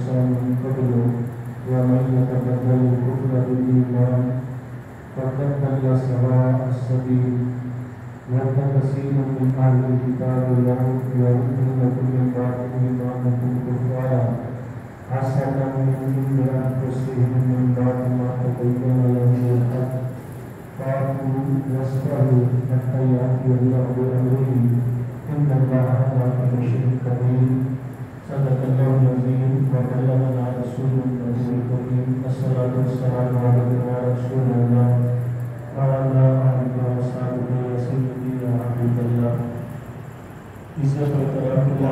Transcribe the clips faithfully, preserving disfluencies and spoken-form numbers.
موسى من قبل ومن يتبدل الكفر بالإيمان فقد ضل سواء السبيل ود كثير من أهل الكتاب لو يردونكم من بعد إيمانكم كفارا حسدا من عند أنفسهم من بعد ما تبين لهم الحق فاعفوا واصفحوا حتى يأتي الله بأمره إن الله على كل شيء قدير صدق الله العظيم وبلغنا رسوله النبي الكريم الصلاة والسلام على رسول الله وعلى آله وصحبه وسلم يا حبيب الله عزت و کرام اللہ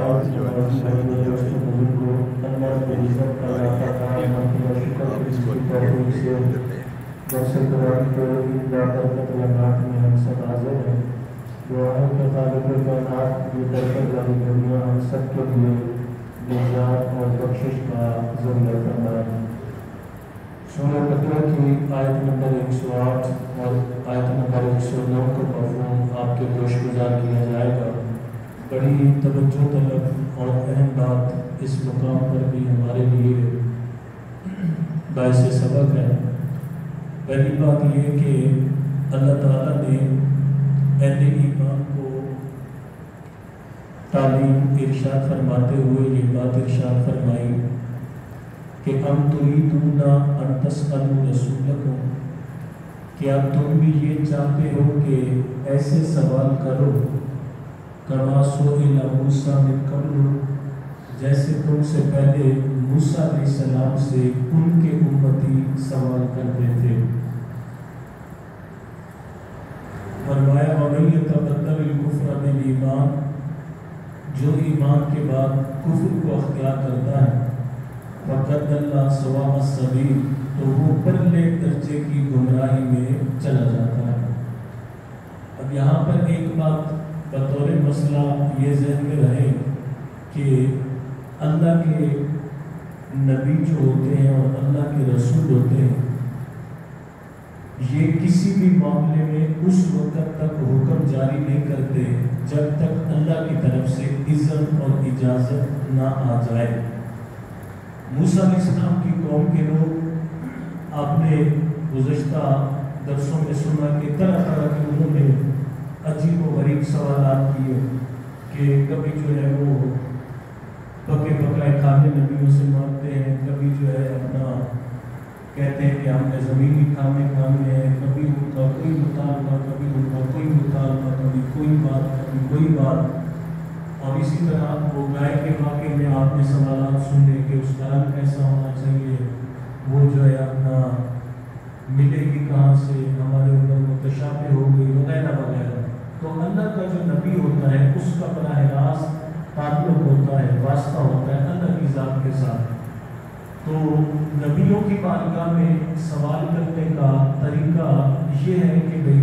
اللہ کے عزت کا شکر اس کی توفیق سے درس قرآن کے برکت لمحات میں ہم سب حاضر ہیں دعا ہے کہ خالق کائنات کی برکت والی دنیا ہم سب کے لیے نجات اور بخشش کا ذریعہ فرمائے۔ سورہ بقرہ کی آیت نمبر ایک سو آٹھ اور آیت نمبر ایک سو نو کو مفہوم آپ کے گوش گزار کیا جائے گا۔ بڑی توجہ طلب اور اہم بات اس مقام پر بھی ہمارے لیے باعث سبق ہے۔ پہلی بات یہ کہ اللہ تعالیٰ نے اہل ایمان کو تعلیم ارشاد فرماتے ہوئے یہ بات ارشاد فرمائی کہ ام تریدون ان تسألوا رسولکم، کیا تم بھی یہ چاہتے ہو کہ ایسے سوال کرو کما سئل موسیٰ من قبل، جیسے تم سے پہلے موسیٰ علیہ السلام سے ان کے امتی سوال کرتے تھے۔ فرمایا وَمَن يَتَبَدَّلِ الْكُفْرَ بِالْإِيمَانِ، جو ایمان کے بعد کفر کو اختیار کرتا ہے فَقَدْ ضَلَّ سَوَاءَ السَّبِيلِ، تو وہ پرلے درجے کی گمراہی میں چلا جاتا ہے۔ اب یہاں پر ایک بات بطور مسئلہ یہ ذہن میں رہے کہ اللہ کے نبی جو ہوتے ہیں اور اللہ کے رسول ہوتے ہیں یہ کسی بھی معاملے میں اس وقت تک حکم جاری نہیں کرتے جب تک اللہ کی طرف سے اذن اور اجازت نہ آ جائے۔ موسیٰ علیہ السلام کی قوم کے لوگ آپ نے گزشتہ درسوں میں سنا کہ طرح طرح کے انہوں نے عجیب و غریب سوالات کیے کہ کبھی جو ہے وہ پکے پکائے کھانے نبیوں سے مانگتے ہیں، کبھی جو ہے اپنا کہتے ہیں کہ ہم نے زمینی کھانے کھانے ہیں، کبھی ان کا کوئی مطالبہ کبھی ان کا کوئی مطالبہ کبھی کوئی بات کبھی کوئی بات۔ اور اسی طرح وہ گائے کے واقعے میں آپ نے سوالات سنے کہ اس کا رنگ کیسا ہونا چاہیے، وہ جو ہے اپنا ملے گی کہاں سے، ہمارے اوپر متشابہ ہو گئی وغیرہ وغیرہ۔ تو اللہ کا جو نبی ہوتا ہے اس کا براہ راست تعلق ہوتا ہے، واسطہ ہوتا ہے اللہ کی ذات کے ساتھ۔ تو نبیوں کی بارگاہ میں سوال کرنے کا طریقہ یہ ہے کہ بھئی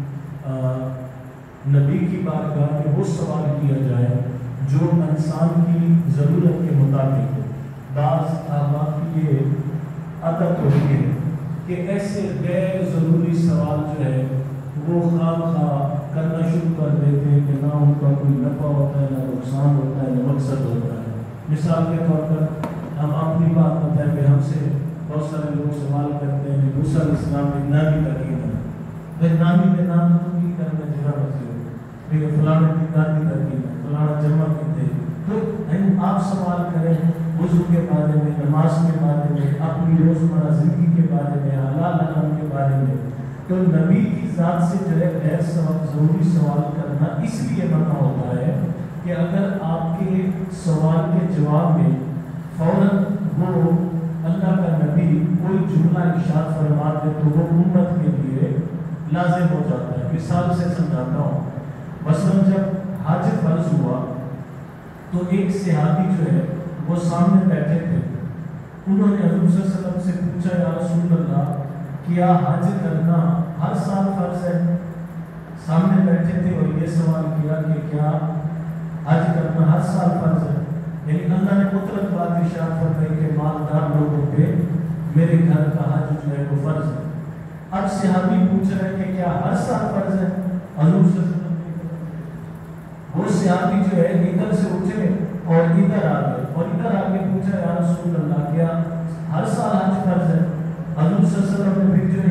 نبی کی بارگاہ میں وہ سوال کیا جائے جو انسان کی ضرورت کے مطابق ہو۔ بعض احباب کی یہ عادت ہوتی ہے کہ ایسے غیر ضروری سوال جو ہے وہ خواہ خواہ کرنا شروع کر دیتے ہیں کہ نہ ان کا کوئی نفع ہوتا ہے نہ نقصان ہوتا ہے نہ مقصد ہوتا ہے۔ مثال کے طور پر ہم اپنی بات بتائیں کہ ہم سے بہت سارے لوگ سوال کرتے ہیں کہ موسیٰ علیہ السلام نے نانی کا کی نا بھائی نانی نے نام تو نہیں کرنا جگہ بچے ہو بھائی فلاں کی نانی کا کی نا فلاں جمع کتے، تو آپ سوال کریں وضو کے بارے میں، نماز کے بارے میں، اپنی روزمرہ زندگی کے بارے میں، حلال حرام کے بارے میں۔ تو نبی کی ذات سے جو ہے غیر ضروری سوال کرنا اس لیے منع ہوتا ہے کہ اگر آپ کے سوال کے جواب میں فوراً وہ اللہ کا نبی کوئی جملہ ارشاد فرما دے تو وہ امت کے لیے لازم ہو جاتا ہے۔ مثال سے سمجھاتا ہوں، مثلاً جب حج فرض ہوا تو ایک صحابی جو ہے وہ سامنے بیٹھے تھے، انہوں نے حضور صلی اللہ علیہ وسلم سے پوچھا یا رسول اللہ کیا حج کرنا ہر سال فرض ہے؟ سامنے بیٹھے تھے اور یہ سوال کیا کہ کیا حج کرنا ہر سال فرض ہے؟ یعنی اللہ نے مطلق بات ارشاد فرمائی کہ مالدار لوگوں پہ میرے گھر کا حج جو ہے وہ فرض ہے۔ اب صحابی پوچھ رہے کہ کیا ہر سال فرض ہے؟ حضور صلی اللہ علیہ وسلم وہ صحابی جو ہے ادھر سے اٹھے اور ادھر آ گئے اور ادھر آ کے پوچھا یا رسول اللہ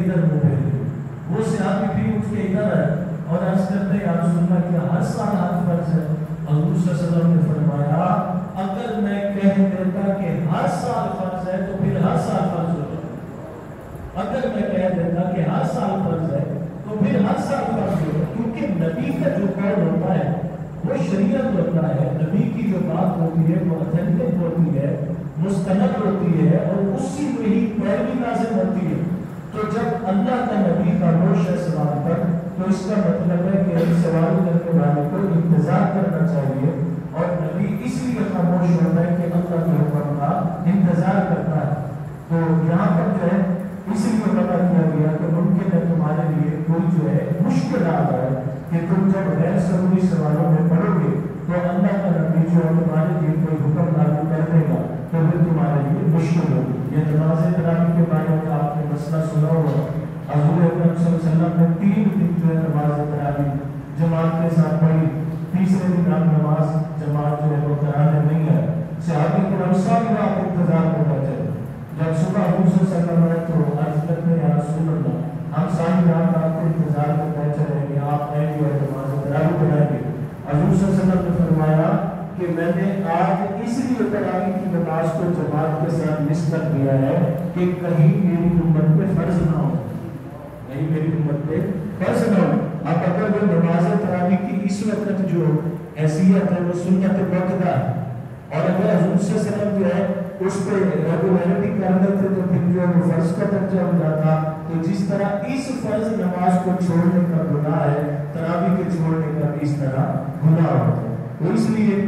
ادھر منہ پھیر لے. وہ صحابی بھی اٹھ کے ادھر ہے اور عرض کرتے ہیں یا رسول اللہ کیا ہر سال حج فرض ہے؟ حضور صلی اللہ علیہ وسلم نے فرمایا اگر میں کہہ دیتا کہ ہر سال فرض ہے تو پھر ہر سال فرض ہوگا. اگر میں کہہ دیتا کہ ہر سال فرض ہے تو پھر ہر سال فرض ہوگا. کیونکہ نبی کا جو قول ہوتا ہے وہ شریعت ہوتا ہے. نبی کی جو بات ہوتی ہے وہ اتھینٹک ہوتی ہے, مستند ہوتی ہے اور اسی میں ہی پیروی لازم ہوتی ہے. تو جب اللہ کا نبی خاموش ہے سوال پر تو اس کا مطلب ہے کہ سوال کرنے والے کو انتظار کرنا چاہیے, اور نبی اس لیے خاموش ہوتا ہے کہ اللہ کے حکم کا انتظار کرتا ہے. تو یہاں پر جو ہے اس لیے پتا کیا گیا کہ ممکن ہے تمہارے لیے کوئی جو ہے مشکل آ رہا ہے کہ تم جب غیر ضروری سوالوں میں پڑھو گے تو اللہ کا نبی جو ہے تمہارے لیے کوئی حکم لاگو کر دے گا تو پھر تمہارے لیے مشکل ہوگی. یہ نماز تراویح کے بارے میں آپ نے مسئلہ سنا ہوگا. حضور اکرم صلی اللہ علیہ وسلم نے تین دن جو ہے نماز تراویح جماعت کے ساتھ پڑھی. تیسرے دن آپ نماز جماعت جو ہے وہ کرانے نہیں آئے. صحابہ کرام ساری رات انتظار میں بیٹھے. جب صبح حضور صلی اللہ علیہ وسلم آئے تو عرض کرتے ہیں یا رسول اللہ ہم ساری رات آپ کے انتظار میں بیٹھے رہیں گے, آپ آئیں گے اور نماز تراویح پڑھائیں گے. حضور صلی اللہ علیہ وسلم نے فرمایا کہ میں نے آج اس لیے تراویح کی نماز کو جماعت کے ساتھ مس کر دیا ہے کہ کہیں میری امت پہ فرض نہ ہو, کہیں میری امت پہ فرض نہ ہو. اب اگر وہ نماز تراویح کی اس وقت جو حیثیت ہے وہ سنت مؤکدہ ہے, اور اگر حضور صلی اللہ علیہ وسلم جو ہے اس پہ ریگولرٹی کر دیتے تو پھر جو ہے وہ فرض کا درجہ ہو جاتا. تو جس طرح اس فرض نماز کو چھوڑنے کا گناہ ہے, تراویح کے چھوڑنے کا اس طرح گناہ ہوتا ہے. تو اس لیے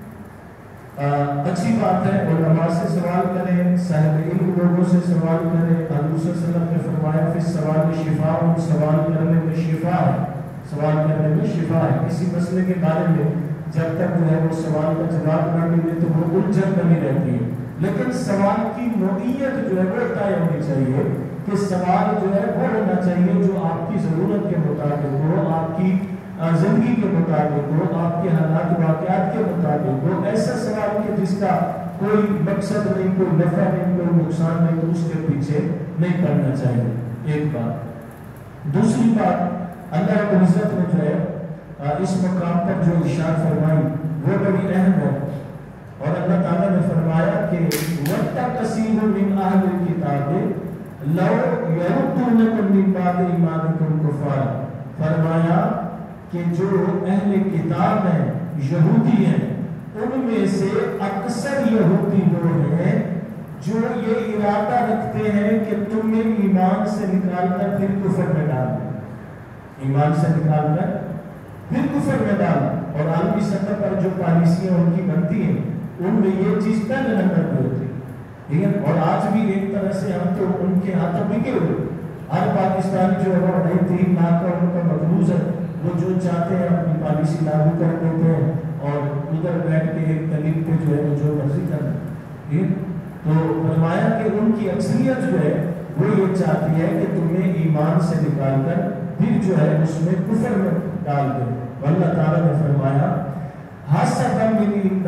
اچھی بات ہے اور نماز سے سوال کریں, صاحب علم لوگوں سے سوال کریں. حضور صلی اللہ علیہ وسلم نے فرمایا پھر سوال میں شفا ہو, سوال کرنے میں شفا ہے, سوال کرنے میں شفا ہے. کسی مسئلے کے بارے میں جب تک جو ہے وہ سوال کا جواب نہ ملے تو وہ الجھن بنی رہتی ہے. لیکن سوال کی نوعیت جو ہے وہ طے ہونی چاہیے کہ سوال جو ہے وہ ہونا چاہیے جو آپ کی ضرورت کے مطابق ہو, آپ کی زندگی کے مطابق ہو, آپ کے حالات واقعات کے مطابق ہو. ایسا سوال کہ جس کا کوئی مقصد نہیں, کوئی نفع نہیں, کوئی نقصان نہیں, تو اس کے پیچھے نہیں پڑنا چاہیے. ایک بات. دوسری بات, اللہ رب العزت نے جو ہے اس مقام پر جو ارشاد فرمائی وہ بڑی اہم ہے, اور اللہ تعالیٰ نے فرمایا کہ وَتَّقَ كَثِيرٌ مِّنْ أَهْلِ الْكِتَابِ لَوْ يَرُدُّونَكُم مِّن بَعْدِ إِيمَانِكُمْ كُفَّارًا. فرمایا کہ جو اہل کتاب ہیں, یہودی ہیں, ان میں سے اکثر یہودی لوگ ہیں جو یہ ارادہ رکھتے ہیں کہ تمہیں ایمان سے نکال کر پھر کفر میں ڈالنا, ایمان سے نکال کر پھر کفر میں ڈالنا. اور عالمی سطح پر جو پالیسیاں ان کی بنتی ہیں ان میں یہ چیز پہلے نمبر پہ ہوتی ہے. اور آج بھی ایک طرح سے ہم تو ان کے ہاتھوں بکے ہوئے. ہر پاکستانی جو ہے وہ نئی تین لاکھ کا ان کا مقروض ہے, وہ جو چاہتے ہیں اپنی پالیسی لاگو کر دیتے ہیں اور ادھر بیٹھ کے ایک طریق پہ جو ہے وہ جو مرضی کرنا. تو فرمایا کہ ان کی اکثریت جو ہے وہ یہ چاہتی ہے کہ تمہیں ایمان سے نکال کر پھر جو ہے اس میں کفر میں ڈال دے. اللہ تعالیٰ نے فرمایا حسدا من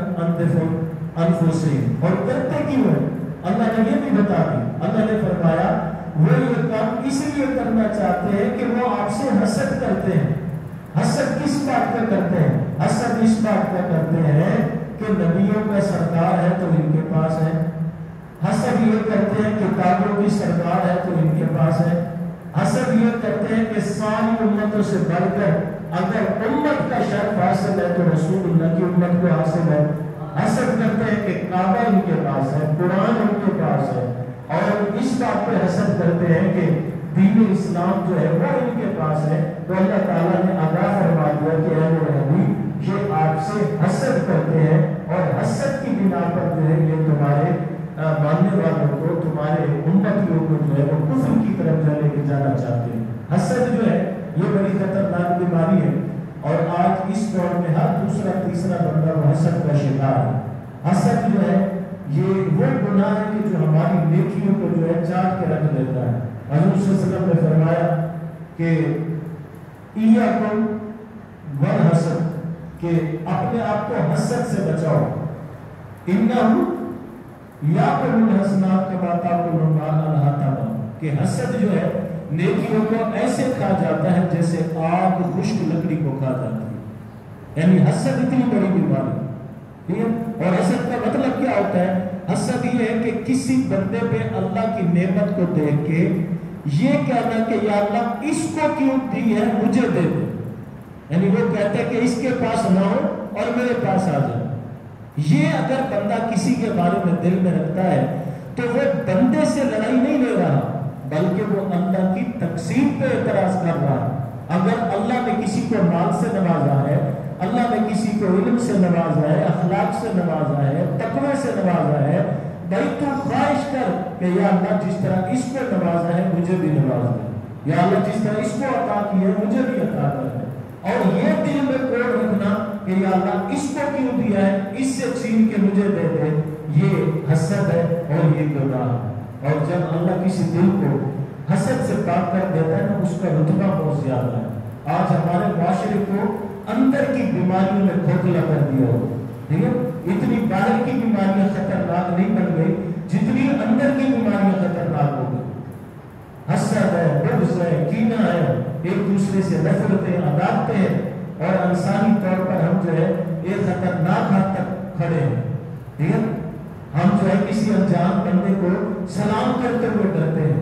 انفسہم, اور کرتے کیوں ہیں اللہ نے یہ بھی بتا دی. اللہ نے فرمایا وہ یہ کام اس لیے کرنا چاہتے ہیں کہ وہ آپ سے حسد کرتے ہیں. حسد کس بات کا کرتے ہیں؟ حسد اس بات کا کرتے ہیں کہ نبیوں کا سردار ہے تو ان کے پاس ہے. حسد یہ کرتے ہیں کہ کافروں کی سردار ہے تو ان کے پاس ہے. حسد یہ کرتے ہیں کہ ساری امتوں سے بڑھ کر اگر امت کا شرف حاصل ہے تو رسول اللہ کی امت کو حاصل ہے. حسد کرتے ہیں کہ کعبہ ان کے پاس ہے, قرآن ان کے پاس ہے, اور اس بات پہ حسد کرتے ہیں کہ دین اسلام جو ہے وہ ان کے پاس ہے. تو اللہ تعالیٰ نے آگاہ فرما دیا کہ اے نبی یہ آپ سے حسد کرتے ہیں, اور حسد کی بنا پر جو ہے یہ تمہارے ماننے والوں کو, تمہارے امتیوں کو جو ہے وہ کفر کی طرف جانے کے جانا چاہتے ہیں. حسد جو ہے یہ بڑی خطرناک بیماری ہے, اور آج اس دور میں ہر دوسرا تیسرا بندہ وہ حسد کا شکار ہے. حسد جو ہے یہ وہ گناہ ہے کہ جو ہماری نیکیوں کو جو ہے چاٹ کے رکھ دیتا ہے. حضور صلی اللہ علیہ وسلم نے فرمایا کہ ایاکم والحسد, کہ اپنے آپ کو حسد سے بچاؤ. انہم یاکل الحسنات کما تاکل النار الحطب, کہ حسد جو ہے نیکیوں کو ایسے کھا جاتا ہے جیسے آگ خشک لکڑی کو کھا جاتی ہے. یعنی حسد اتنی بڑی بیماری ٹھیک ہے. اور حسد کا مطلب کیا ہوتا ہے؟ حسد یہ ہے کہ کسی بندے پہ اللہ کی نعمت کو دیکھ کے یہ کہنا کہ یا اللہ اس کو کیوں دی ہے مجھے دے دے. یعنی وہ کہتا ہے کہ اس کے پاس نہ ہو اور میرے پاس آ جائے. یہ اگر بندہ کسی کے بارے میں دل میں رکھتا ہے تو وہ بندے سے لڑائی نہیں لے رہا بلکہ وہ اللہ کی تقسیم پہ اعتراض کر رہا ہے. اگر اللہ نے کسی کو مال سے نوازا ہے, اللہ نے کسی کو علم سے نوازا ہے, اخلاق سے نوازا ہے, تقوی سے نوازا ہے, بھائی تو خواہش کر کہ یا اللہ جس طرح اس کو نوازا ہے مجھے بھی نواز دے, یا اللہ جس طرح اس کو عطا کی ہے مجھے بھی عطا کر دے. اور یہ دل میں کوڑ رکھنا کہ یا اللہ اس کو کیوں دیا ہے, اس سے چھین کے مجھے دے دے, یہ حسد ہے اور یہ گناہ ہے. اور جب اللہ کسی دل کو حسد سے پاک کر دیتا ہے نا اس کا رتبہ بہت زیادہ ہے. آج ہمارے معاشرے کو اندر کی بیماریوں نے کھوکھلا کر دیا ہو. ٹھیک ہے, اتنی باہر کی بیماریاں خطرناک نہیں بن گئی جتنی اندر کی بیماریاں خطرناک ہو گئی. حسد ہے, بغض ہے, کینہ ہے, ایک دوسرے سے نفرتیں, عداوتیں ہیں, اور انسانی طور پر ہم جو ہے ایک خطرناک حد تک کھڑے ہیں. ٹھیک ہے, ہم جو ہے کسی انجان بندے کو سلام کرتے ہوئے ڈرتے ہیں,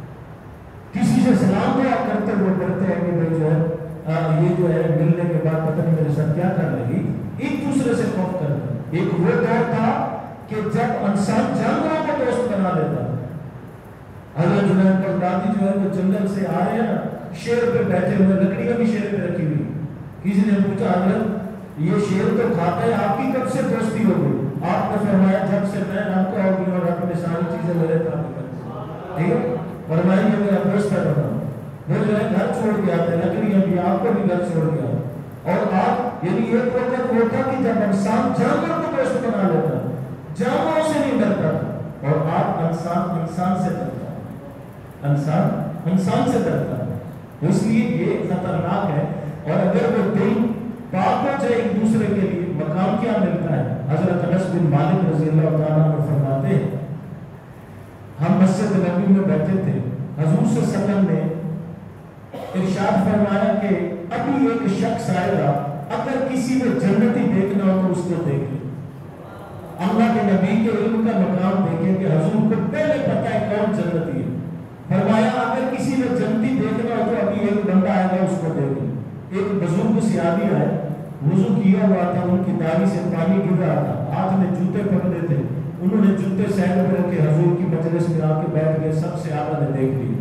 کسی سے سلام دعا کرتے ہوئے ڈرتے ہیں کہ بھائی جو ہے یہ جو ہے ملنے کے بعد پتہ نہیں میرے ساتھ کیا کر رہی. ایک دوسرے سے خوف کرتے ہیں. ایک وہ دور تھا کہ جب انسان جانوروں کو دوست بنا لیتا. حضرت جنید بغدادی جو ہے وہ جنگل سے آ رہے ہیں نا, شیر پہ بیٹھے ہوئے, لکڑیاں بھی شیر پہ رکھی ہوئی. کسی نے پوچھا حضرت یہ شیر تو کھاتا ہے, آپ کی کب سے دوستی ہو گئی؟ آپ نے فرمایا جب سے میں نام کا ہو گئی اور اپنے ساری چیزیں میرے ساتھ کرتی. ٹھیک ہے, فرمایا یہ میرا دوست ہے بنا. وہ جو ہے گھر چھوڑ کے آتے, لکڑیاں بھی, آپ کو بھی گھر چھوڑ گیا. اور آپ یعنی ایک وقت وہ تھا کہ جب انسان جانور کو دوست بنا لیتا, جانوروں سے نہیں ڈرتا تھا, اور آپ انسان انسان سے ڈرتا ہے, انسان انسان سے ڈرتا ہے. اس لیے یہ خطرناک ہے. اور اگر وہ دل پاک ہو جائے ایک دوسرے کے لیے, مقام کیا ملتا ہے؟ حضرت انس بن مالک رضی اللہ تعالیٰ عنہ فرماتے ہیں ہم مسجد نبوی میں بیٹھے تھے, حضور صلی اللہ علیہ وسلم نے ارشاد فرمایا کہ ابھی ایک شخص آئے گا, اگر کسی نے جنتی دیکھنا ہو تو اس کو دیکھے. اللہ کے نبی کے علم کا مقام دیکھیں کہ حضور کو پہلے پتہ ہے کون جنتی ہے. فرمایا اگر کسی نے جنتی دیکھنا ہو تو ابھی ایک بندہ آئے گا اس کو دیکھیں. ایک بزرگ سیادی آئے, وضو کیا ہوا تھا, ان کی داڑھی سے پانی گر رہا تھا, ہاتھ میں جوتے پکڑے تھے, انہوں نے جوتے سینڈ پہ رکھے, حضور کی مجلس میں آ کے بیٹھ گئے, سب سے آدھا نے دیکھ لی.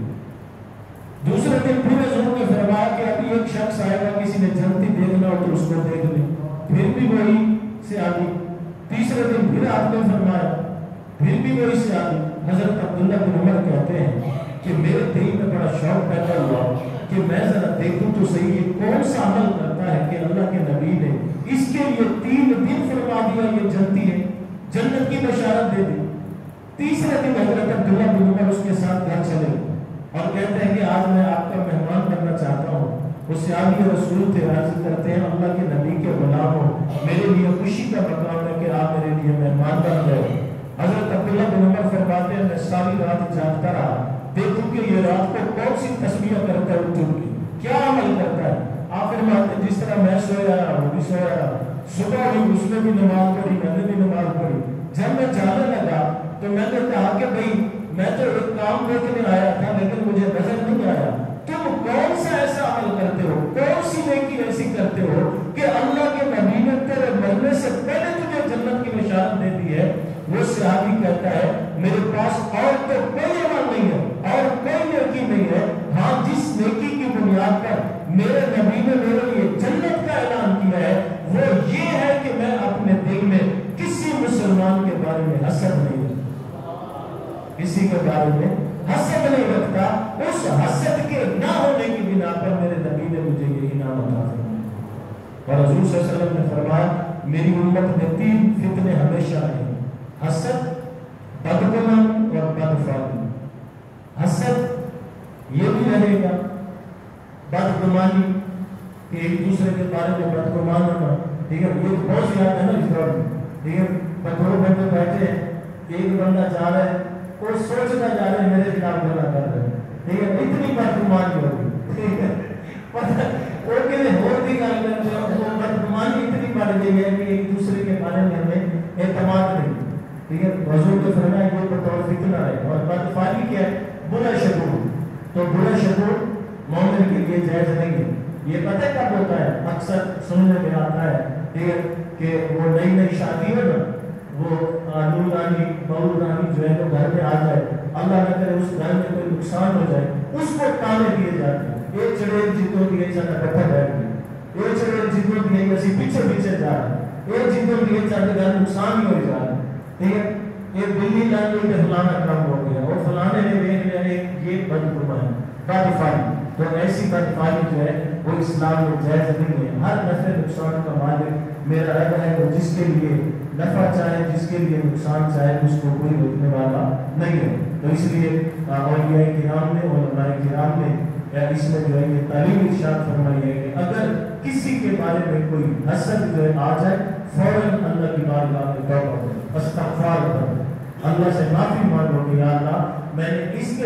دوسرے دن پھر حضور نے فرمایا کہ ابھی ایک شخص آئے گا, کسی نے جنتی دیکھنا ہو تو اس کو دیکھ لیں. پھر بھی وہی سیادی. تیسرے دن پھر آپ نے فرمایا, پھر بھی وہی سیادی. حضرت عبداللہ بن عمر کہتے ہیں کہ میرے دل میں بڑا شوق پیدا ہوا کہ میں ذرا دیکھوں تو صحیح یہ کون سا عمل کرتا ہے کہ اللہ کے نبی نے اس کے لیے تین دن فرما دیا یہ جنتی ہے, جنت کی بشارت دے دی. تیسرے دن حضرت عبداللہ بن عمر اس کے ساتھ گھر چلے اور کہتے ہیں کہ آج میں آپ کا مہمان بننا چاہتا ہوں. وہ سیاحی رسول تھے, عرض کرتے ہیں اللہ کے نبی کے غلاموں, میرے لیے خوشی کا مقام ہے کہ آپ میرے لیے مہمان بن گئے. حضرت عبداللہ بن عمر فرماتے ہیں میں ساری رات جاگتا رہا, دیکھوں کہ یہ رات کو کون سی تسبیح کرتا ہے, اٹھ کے کیا عمل کرتا ہے. آپ فرماتے ہیں جس طرح میں سویا رہا وہ بھی سویا رہا, صبح ہوئی اس نے بھی نماز پڑھی, میں نے بھی نماز پڑھی. جب میں جانے لگا تو میں نے کہا کہ بھائی میں تو ایک کام دیکھنے آیا تھا لیکن مجھے نظر نہیں آیا, تم کون سا ایسا عمل کرتے ہو, کون سی نیکی ایسی کرتے ہو کہ اللہ کے نبی نے تیرے مرنے سے پہلے تجھے جنت کی بشارت دے دی ہے. وہ صحابی کہتا ہے میرے پاس اور تو کوئی عمل نہیں ہے اور کوئی نیکی نہیں ہے, ہاں جس نیکی کی بنیاد پر میرے نبی نے میرے لیے جنت کا اعلان کیا ہے وہ یہ ہے کہ میں اپنے دل میں کسی مسلمان کے بارے میں حسد نہیں رکھتا, کسی کے بارے میں حسد نہیں رکھتا. اس حسد کے نہ ہونے کی بنا پر میرے نبی نے مجھے یہ انعام عطا فرمایا. اور حضور صلی اللہ علیہ وسلم نے فرمایا میری امت میں تین فتنے ہمیشہ رہیں, حسد, بدگمانی اور بدفعلی. حسد یہ بھی رہے گا, بدگمانی کہ ایک دوسرے کے بارے میں بدگمان ہونا. ٹھیک ہے, یہ بہت زیادہ ہے نا اس دور میں. ٹھیک ہے, دو بندے بیٹھے ہیں, ایک بندہ جا رہا ہے, وہ سوچتا جا رہا ہے میرے خلاف گلا کر رہے ہیں, ٹھیک ہے اتنی بدگمانی ہوگی ٹھیک ہے وہ کہتے اور بھی گل کرتے ہیں وہ بدگمانی اتنی بڑھ گئی ہے کہ ایک دوسرے کے بارے میں ہمیں اعتماد نہیں ٹھیک ہے حضور کے فرمایا یہ بطور فتنہ ہے اور بدفعلی کیا ہے برا شگون تو برا شگون مومن کے لیے جائز نہیں ہے یہ پتہ کب ہوتا ہے اکثر سننے میں آتا ہے ٹھیک ہے کہ وہ نئی نئی شادی ہو نا وہ نور رانی بہو رانی جو ہے وہ گھر میں آ جائے اللہ نہ کرے اس گھر میں کوئی نقصان ہو جائے اس کو تانے دیے جاتے ہیں یہ چڑے جتوں کی ایسا کٹھا بیٹھ گئی یہ چڑے جتوں کی ایسا پیچھے پیچھے جا رہا ہے یہ جتوں کی ایسا گھر نقصان ہی ہو جا رہا ہے ٹھیک ہے یہ بلی لان کے فلانا کام ہو گیا اور فلانے نے دیکھ لیا یہ بدگمانی بدفعلی تو ایسی بدفعلی جو ہے وہ اسلام میں جائز نہیں ہے ہر نفع نقصان کا مالک میرا رب ہے وہ جس کے لیے نفع چاہے جس کے لیے نقصان چاہے اس کو کوئی روکنے والا نہیں ہے تو اس لیے اولیاء کرام نے علماء کرام نے اس میں جو ہے یہ تعلیم ارشاد فرمائی ہے کہ اگر کسی کے بارے میں کوئی حسد جو ہے آ جائے فوراً اللہ کی بارگاہ میں توبہ کرو استغفار کرو اللہ سے معافی مانگو کہ یا اللہ میں نے اس کے